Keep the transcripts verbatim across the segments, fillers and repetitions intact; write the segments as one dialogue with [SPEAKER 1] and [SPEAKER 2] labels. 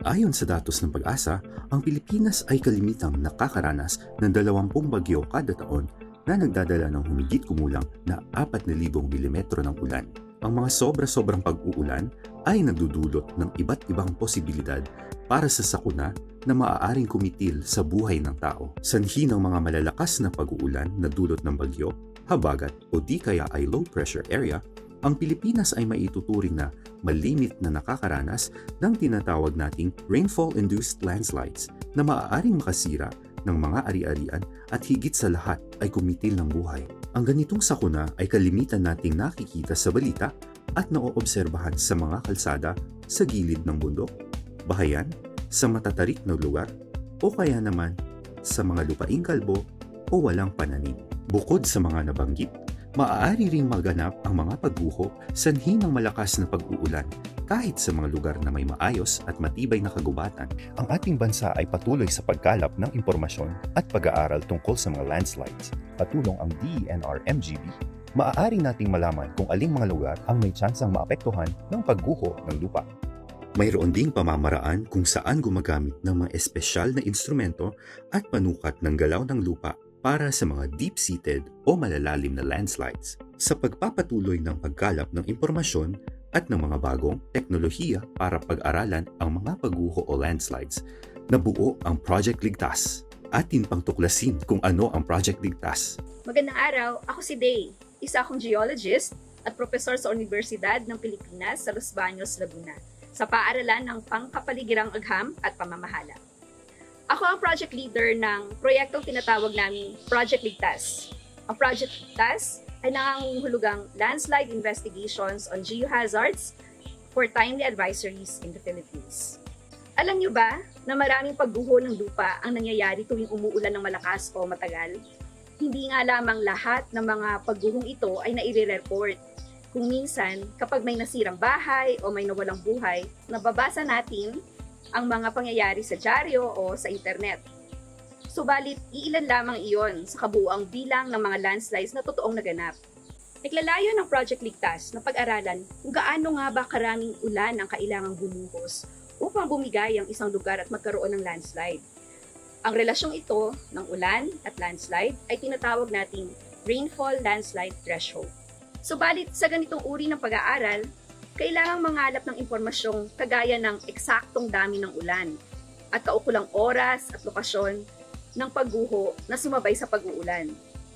[SPEAKER 1] Ayon sa datos ng Pag-asa, ang Pilipinas ay kalimitang nakakaranas ng dalawampung bagyo kada taon na nagdadala ng humigit kumulang na apat na libong milimetro ng ulan. Ang mga sobra-sobrang pag-uulan ay nagdudulot ng iba't ibang posibilidad para sa sakuna na maaaring kumitil sa buhay ng tao. Sanhi ng mga malalakas na pag-uulan na dulot ng bagyo, habagat o di kaya ay low pressure area, ang Pilipinas ay maituturing na malimit na nakakaranas ng tinatawag nating rainfall-induced landslides na maaaring makasira ng mga ari-arian at higit sa lahat ay kumitil ng buhay. Ang ganitong sakuna ay kalimitan nating nakikita sa balita at naoobserbahan sa mga kalsada sa gilid ng bundok, bahayan, sa matatarik na lugar o kaya naman sa mga lupaing kalbo o walang pananim. Bukod sa mga nabanggit, maaari ring maganap ang mga pagguho sanhi ng malakas na pag-uulan kahit sa mga lugar na may maayos at matibay na kagubatan.
[SPEAKER 2] Ang ating bansa ay patuloy sa pagkalap ng impormasyon at pag-aaral tungkol sa mga landslides. Patulong ang D E N R M G B, maaari nating malaman kung aling mga lugar ang may tsansang maapektuhan ng pagguho ng lupa.
[SPEAKER 1] Mayroon ding pamamaraan kung saan gumagamit ng mga espesyal na instrumento at panukat ng galaw ng lupa para sa mga deep-seated o malalalim na landslides. Sa pagpapatuloy ng pagkalap ng impormasyon at ng mga bagong teknolohiya para pag-aralan ang mga pagguho o landslides, nabuo ang Project Ligtas. Atin pang tuklasin kung ano ang Project Ligtas.
[SPEAKER 3] Magandang araw, ako si Day, isa akong geologist at profesor sa Universidad ng Pilipinas sa Los Baños, Laguna, sa paaralan ng pangkapaligirang agham at pamamahala. Ako ang project leader ng proyektong tinatawag naming Project Ligtas. Ang Project Ligtas ay nangangahulugang landslide investigations on geohazards for timely advisories in the Philippines. Alam niyo ba na maraming pagguho ng lupa ang nangyayari tuwing umuulan ng malakas o matagal? Hindi nga lamang lahat ng mga pagguhong ito ay naire-report. Kung minsan, kapag may nasirang bahay o may nawalang buhay, nababasa natin ang mga pangyayari sa dyaryo o sa internet. Subalit, iilan lamang iyon sa kabuuang bilang ng mga landslides na totoong naganap. Naglalayo ng Project Ligtas na pag-aralan kung gaano nga ba karaming ulan ang kailangang bumuhos upang bumigay ang isang lugar at magkaroon ng landslide. Ang relasyong ito ng ulan at landslide ay tinatawag nating rainfall landslide threshold. Subalit sa ganitong uri ng pag-aaral, kailangang mangalap ng impormasyong kagaya ng eksaktong dami ng ulan at kaukulang oras at lokasyon ng pagguho na sumabay sa pag-uulan.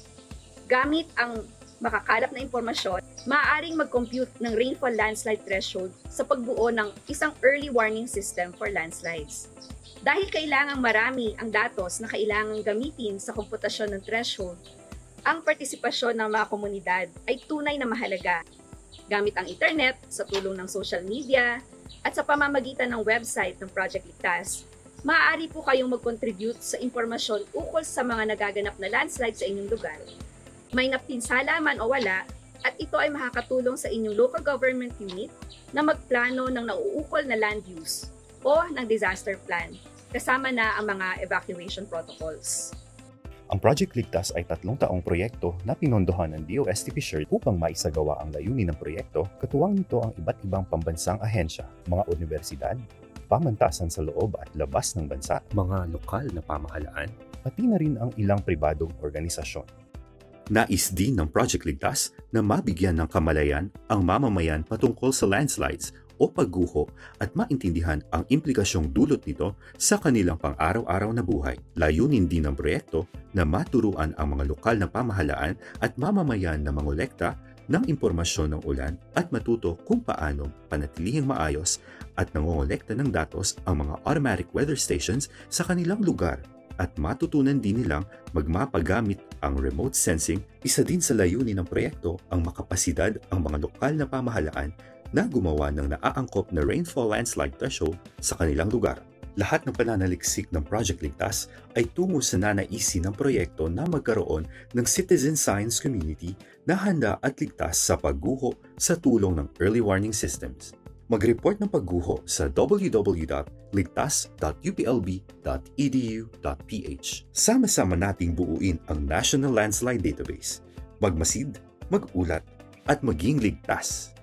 [SPEAKER 3] Gamit ang makakalap na impormasyon, maaaring mag-compute ng rainfall landslide threshold sa pagbuo ng isang early warning system for landslides. Dahil kailangang marami ang datos na kailangang gamitin sa komputasyon ng threshold, ang partisipasyon ng mga komunidad ay tunay na mahalaga. Gamit ang internet, sa tulong ng social media, at sa pamamagitan ng website ng Project Ligtas, maaari po kayong mag-contribute sa impormasyon ukol sa mga nagaganap na landslide sa inyong lugar. May napinsala man o wala, at ito ay makakatulong sa inyong local government unit na magplano ng nauukol na land use o ng disaster plan, kasama na ang mga evacuation protocols.
[SPEAKER 2] Ang Project Ligtas ay tatlong taong proyekto na pinondohan ng D O S T P S H R upang maisagawa ang layunin ng proyekto. Katuwang nito ang iba't ibang pambansang ahensya, mga universidad, pamantasan sa loob at labas ng bansa,
[SPEAKER 1] Mga lokal na pamahalaan,
[SPEAKER 2] pati na rin ang ilang pribadong organisasyon.
[SPEAKER 1] nais din ng Project Ligtas na mabigyan ng kamalayan ang mamamayan patungkol sa landslides o pagguho at maintindihan ang implikasyong dulot nito sa kanilang pang-araw-araw na buhay. Layunin din ng proyekto na maturuan ang mga lokal na pamahalaan at mamamayan na mangolekta ng impormasyon ng ulan at matuto kung paano panatilihing maayos at nangongolekta ng datos ang mga automatic weather stations sa kanilang lugar at matutunan din nilang magmapagamit ang remote sensing. Isa din sa layunin ng proyekto ang makapasidad ang mga lokal na pamahalaan na gumawa ng naaangkop na rainfall landslide threshold sa kanilang lugar. Lahat ng pananaliksik ng Project Ligtas ay tungo sa nanaisin ng proyekto na magkaroon ng citizen science community na handa at ligtas sa pagguho sa tulong ng early warning systems. Mag-report ng pagguho sa w w w dot ligtas dot u p l b dot e d u dot p h. Sama-sama nating buuin ang National Landslide Database. Magmasid, mag-ulat, at maging ligtas.